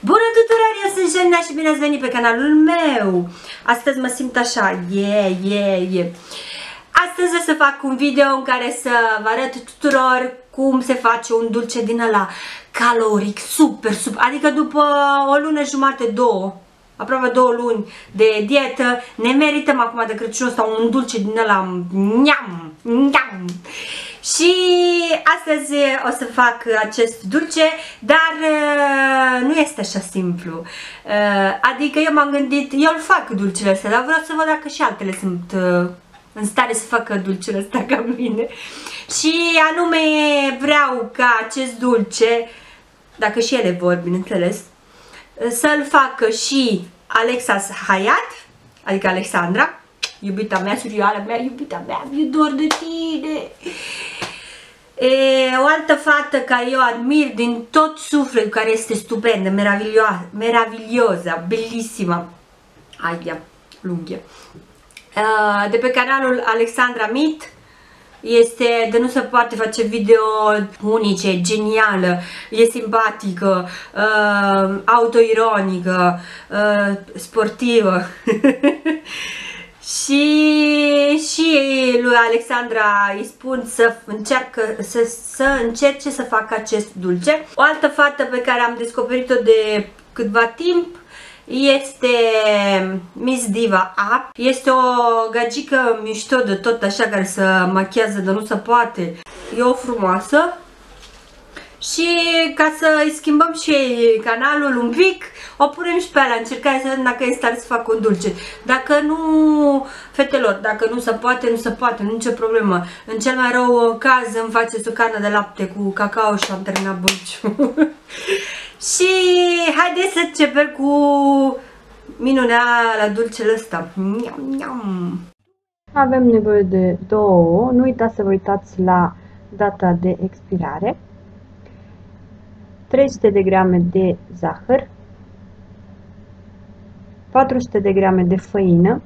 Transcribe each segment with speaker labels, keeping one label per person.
Speaker 1: Bună tuturor, eu sunt Jelina și bine ați venit pe canalul meu. Astăzi mă simt așa, Astăzi o să fac un video în care să vă arăt tuturor cum se face un dulce din ăla caloric, super, adică după o lună jumate, aproape 2 luni de dietă, ne merităm acum de Crăciun ăsta un dulce din ăla, nham. Și astăzi o să fac acest dulce, dar nu este așa simplu. Adică eu m-am gândit, eu îl fac dulcele astea, dar vreau să văd dacă și altele sunt în stare să facă dulcele ăsta ca mine. Și anume vreau ca acest dulce, dacă și ele vor, bineînțeles, să-l facă și Alexa Hayat, adică Alexandra, iubita mea, surioara mea, iubita mea, mi-e dor de tine. O altă fată care eu admir din tot sufletul, care este stupendă, meravigliosa, bellissima, aia, lunghie, de pe canalul Alexandra Mit. Este de nu se poate, face video unice, genială, e simpatică, autoironică, sportivă. și lui Alexandra îi spun să încerce să facă acest dulce. O altă fată pe care am descoperit-o de câtva timp este Miss Diva Up. Este o gagică mișto de tot așa, care se machiază de nu se poate. E o frumoasă. Și ca să îi schimbăm și canalul un pic, o punem și pe ala, încercare să vedem dacă e stare să facă un dulce. Dacă nu, fetelor, dacă nu se poate, nu se poate, nu nicio problemă. În cel mai rău caz îmi faceți o cană de lapte cu cacao și am terminat bulciul. Și haideți să începem cu minunea la dulcele ăsta.
Speaker 2: Avem nevoie de 2 ouă, nu uitați să vă uitați la data de expirare, 300 de grame de zahăr, 400 de grame de făină,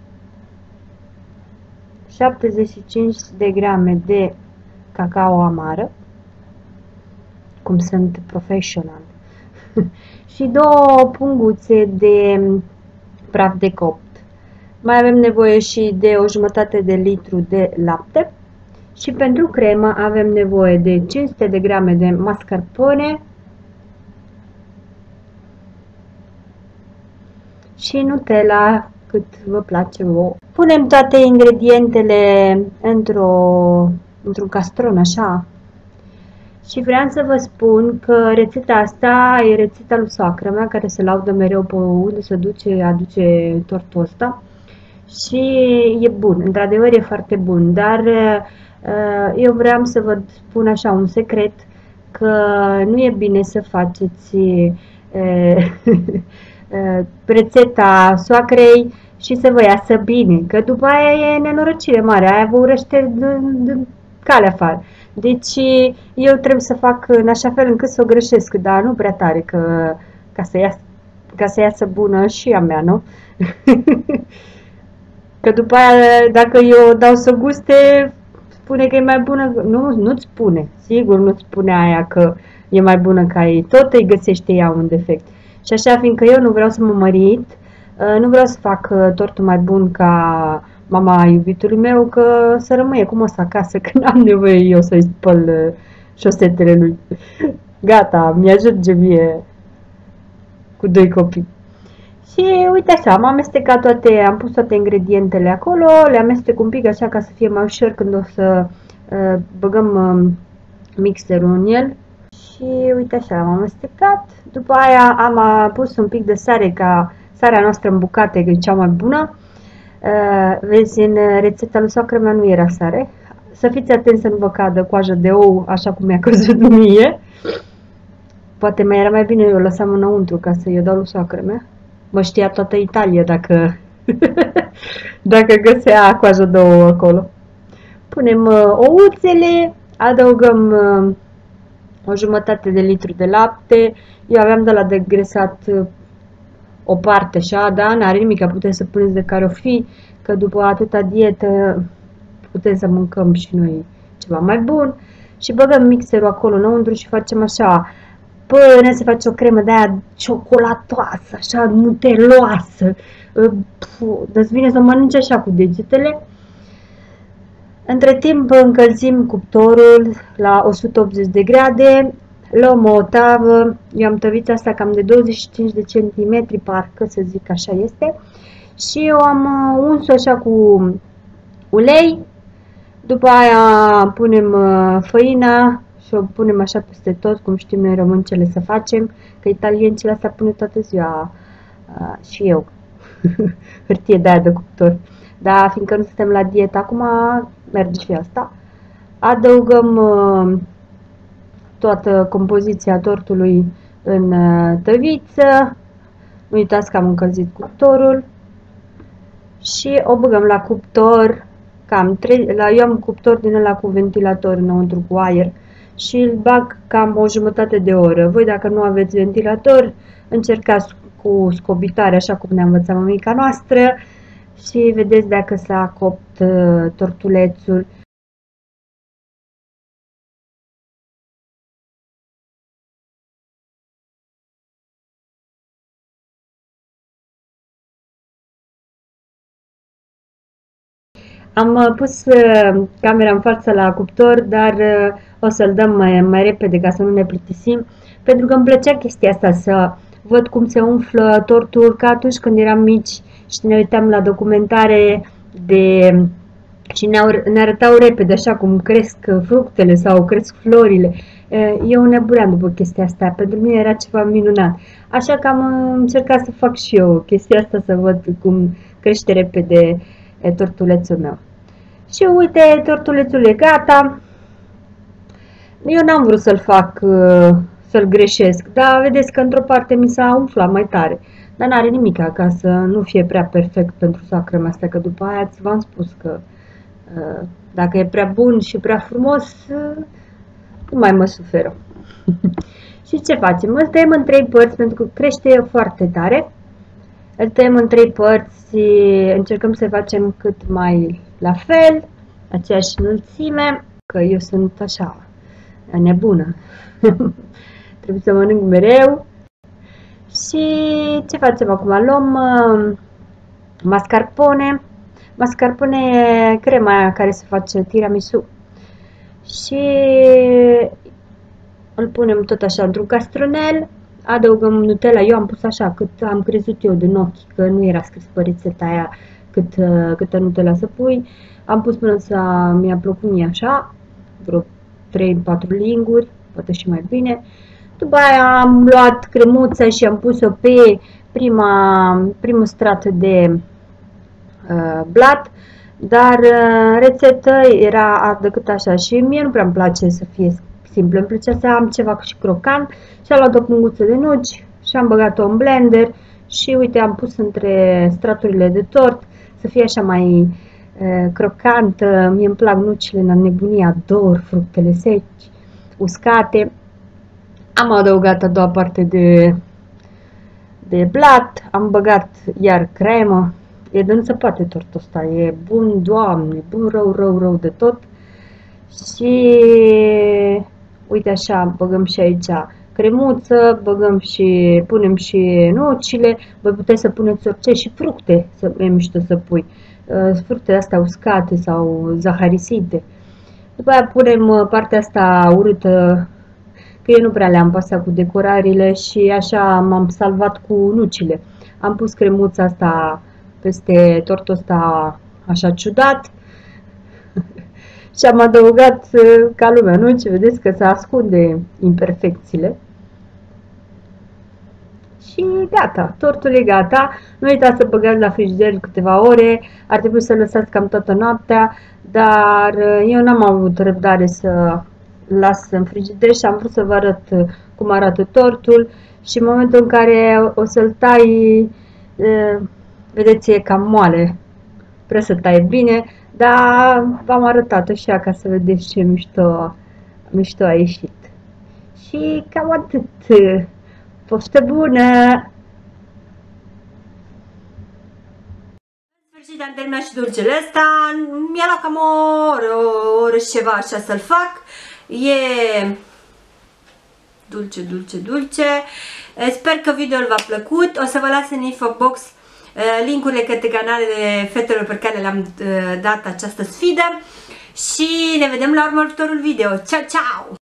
Speaker 2: 75 de grame de cacao amară, cum sunt profesional, și 2 punguțe de praf de copt. Mai avem nevoie și de o jumătate de litru de lapte și pentru cremă avem nevoie de 500 de grame de mascarpone și Nutella, cât vă place vouă. Punem toate ingredientele într-un castron, așa. Și vreau să vă spun că rețeta asta e rețeta lui soacră mea, care se laudă mereu pe unde se duce, aduce tortul ăsta. Și e bun, într-adevăr e foarte bun, dar eu vreau să vă spun așa un secret, că nu e bine să faceți rețeta soacrei și să vă iasă bine, că după aia e nenorocire mare, aia vă urăște de calea afară. Deci eu trebuie să fac în așa fel încât să o greșesc, dar nu prea tare, ca să iasă bună și a mea, nu? Că după aia, dacă eu dau să guste, spune că e mai bună, nu-ți spune, sigur nu-ți spune aia că e mai bună ca ei, tot îi găsește ea un defect. Și așa, fiindcă eu nu vreau să mă mărit, nu vreau să fac tortul mai bun ca mama iubitului meu, că să rămâie cum o să acasă, că n-am nevoie eu să-i spăl șosetele lui. Gata, mi-ajunge mie cu 2 copii. Și uite așa, am amestecat toate, am pus toate ingredientele acolo, le amestec un pic așa ca să fie mai ușor când o să băgăm mixerul în el. Și uite așa, am amestecat. După aia am pus un pic de sare, ca sarea noastră în bucate, că e cea mai bună. Vezi, în rețeta lui soacră mea nu era sare. Să fiți atenți să nu vă cadă coajă de ou, așa cum mi-a căzut mie. Poate mai era mai bine eu lăsam înăuntru ca să-i dau lui soacră mea. Mă știa toată Italia dacă găsea coajă de ou acolo. Punem ouțele, adăugăm o jumătate de litru de lapte. Eu aveam de la degresat o parte așa, da, n-are nimic, puteți să puneți de care o fi, că după atâta dietă putem să mâncăm și noi ceva mai bun. Și băgăm mixerul acolo înăuntru și facem așa până se face o cremă de aia ciocolatoasă, așa nuteloasă, îți vine să o mănânci așa cu degetele. Între timp încălzim cuptorul la 180 de grade, luăm o tavă, eu am tăvița asta cam de 25 de centimetri, parcă să zic așa este, și eu am uns-o așa cu ulei, după aia punem făina și o punem așa peste tot, cum știm noi româncele să facem, că italiencele asta pune toată ziua și eu, hârtie de aia de cuptor. Dar fiindcă nu suntem la dietă acum, merge și asta. Adăugăm toată compoziția tortului în tăviță. Nu uitați că am încălzit cuptorul. Și o băgăm la cuptor. Eu am cuptor din ăla cu ventilator înăuntru, cu aer. Și îl bag cam o jumătate de oră. Voi, dacă nu aveți ventilator, încercați cu scobitare, așa cum ne-a învățat mămica noastră, și vedeți dacă s-a copt tortulețul. Am pus camera în față la cuptor, dar o să-l dăm mai repede ca să nu ne plictisim, pentru că îmi plăcea chestia asta, să văd cum se umflă tortul, ca atunci când eram mici și ne uitam la documentare și ne arătau repede așa cum cresc fructele sau cresc florile. Eu nebuneam după chestia asta, pentru mine era ceva minunat. Așa că am încercat să fac și eu chestia asta, să văd cum crește repede tortulețul meu. Și uite, tortulețul e gata. Eu n-am vrut să-l fac, să-l greșesc, dar vedeți că într-o parte mi s-a umflat mai tare. Dar n-are nimic, ca să nu fie prea perfect pentru sacrele astea, că după aia v-am spus că dacă e prea bun și prea frumos, nu mai mă suferă. Și ce facem? Îl tăiem în 3 părți, pentru că crește foarte tare. Îl tăiem în 3 părți, încercăm să facem cât mai la fel, aceeași înălțime, că eu sunt așa, nebună. Trebuie să mănânc mereu. Și ce facem acum? Luăm mascarpone. Mascarpone e crema aia care se face tiramisu. Și îl punem tot așa într-un castronel. Adăugăm Nutella, eu am pus așa cât am crezut eu din ochi, că nu era scris pe rețeta aia câtă Nutella să pui. Am pus până să mi-a plăcut mie așa, vreo 3-4 linguri, poate și mai bine. După aia am luat cremuța și am pus-o pe primul strat de blat, dar rețeta era decât așa și mie nu prea îmi place să fie simplu, îmi plăcea să am ceva și crocant și am luat o punguță de nuci și am băgat-o în blender și uite, am pus între straturile de tort să fie așa mai crocantă. Mie îmi plac nucile la nebunie, ador fructele seci, uscate. Am adăugat a doua parte de blat, am băgat iar cremă. E de nu se poate tortul ăsta, e bun, Doamne, bun rău de tot. Și uite așa, băgăm și aici cremuță, punem și nucile, voi puteți să puneți orice și fructe, e mișto să pui, fructele astea uscate sau zaharisite. După aia punem partea asta urâtă, că eu nu prea le-am pasat cu decorările și așa m-am salvat cu nucile. Am pus cremuța asta peste tortul ăsta așa ciudat și am adăugat ca lumea nuci, vedeți că se ascunde imperfecțiile. Și gata, tortul e gata. Nu uitați să băgați la frigider câteva ore, ar trebui să lăsați cam toată noaptea, dar eu n-am avut răbdare să las în frigider și am vrut să vă arăt cum arată tortul și în momentul în care o să-l tai, vedeți, e cam moale, trebuie să taie bine, dar v-am arătat așa ca să vedeți ce mișto a ieșit. Și cam atât. Poftă bună!
Speaker 1: În sfârșit am terminat și dulcele ăsta. Mi-a luat cam o oră și ceva așa să-l fac. E dulce, dulce, dulce. Sper că videoul v-a plăcut. O să vă las în infobox linkurile către canalele fetelor pe care le-am dat această sfidă și ne vedem la următorul video. Ciao, ciao!